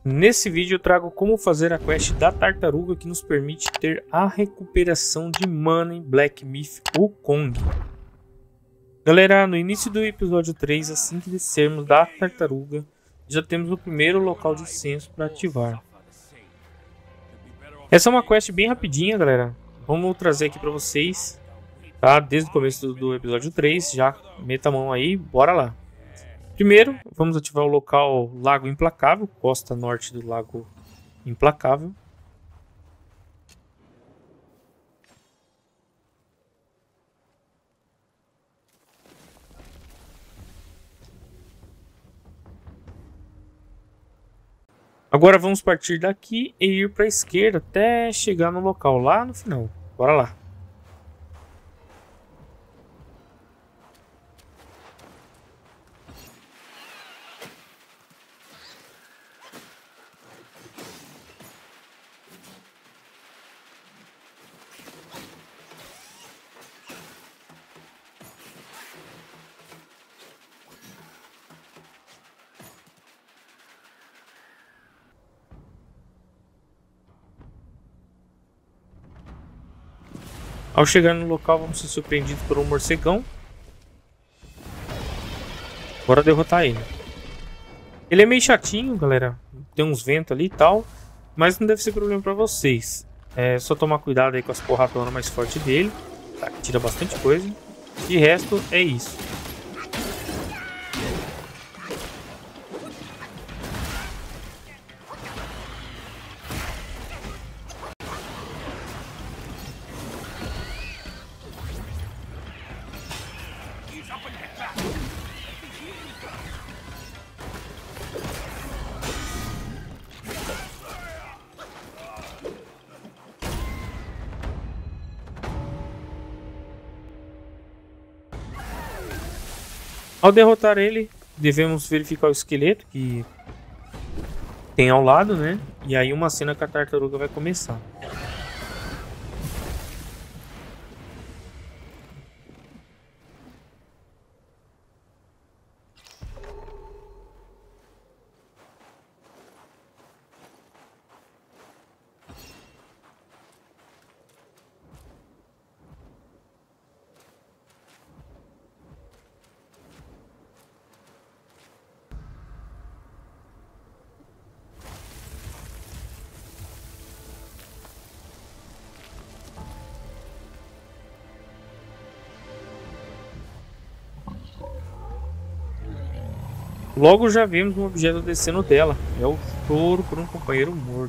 Nesse vídeo eu trago como fazer a quest da tartaruga que nos permite ter a recuperação de mana em Black Myth Wukong. Galera, no início do episódio 3, assim que descermos da tartaruga, já temos o primeiro local de censo para ativar. Essa é uma quest bem rapidinha, galera. Vamos trazer aqui para vocês, tá? Desde o começo do episódio 3, já meta a mão aí, bora lá. Primeiro, vamos ativar o local Lago Implacável, costa norte do Lago Implacável. Agora vamos partir daqui e ir para a esquerda até chegar no local lá no final. Bora lá. Ao chegar no local, vamos ser surpreendidos por um morcegão. Bora derrotar ele. Ele é meio chatinho, galera. Tem uns ventos ali e tal. Mas não deve ser problema pra vocês. É só tomar cuidado aí com as porradonas mais fortes dele. Tá, tira bastante coisa. De resto, é isso. Ao derrotar ele, devemos verificar o esqueleto que tem ao lado, né? E aí uma cena com a tartaruga vai começar. Logo já vemos um objeto descendo dela. É o choro por um companheiro morto.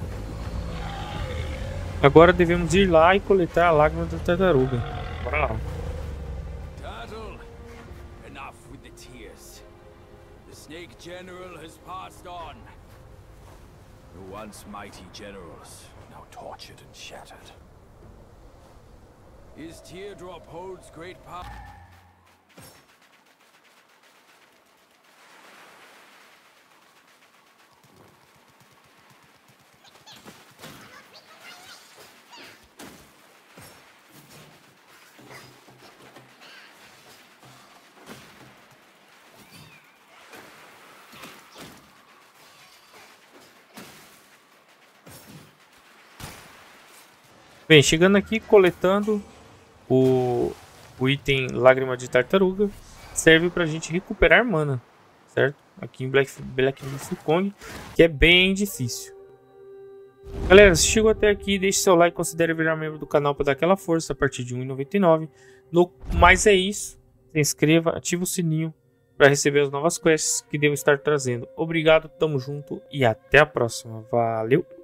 Agora devemos ir lá e coletar a lágrima da tartaruga. Bora lá. Turtle, enough with the tears. The Snake General has passed on. The once mighty generals, now tortured and shattered. His teardrop holds great power. Bem, chegando aqui, coletando o item Lágrima de Tartaruga, serve pra gente recuperar mana, certo? Aqui em Black Myth Wukong, que é bem difícil. Galera, se chegou até aqui, deixe seu like e considere virar membro do canal para dar aquela força a partir de R$ 1,99. Mas é isso, se inscreva, ative o sininho para receber as novas quests que devo estar trazendo. Obrigado, tamo junto e até a próxima. Valeu!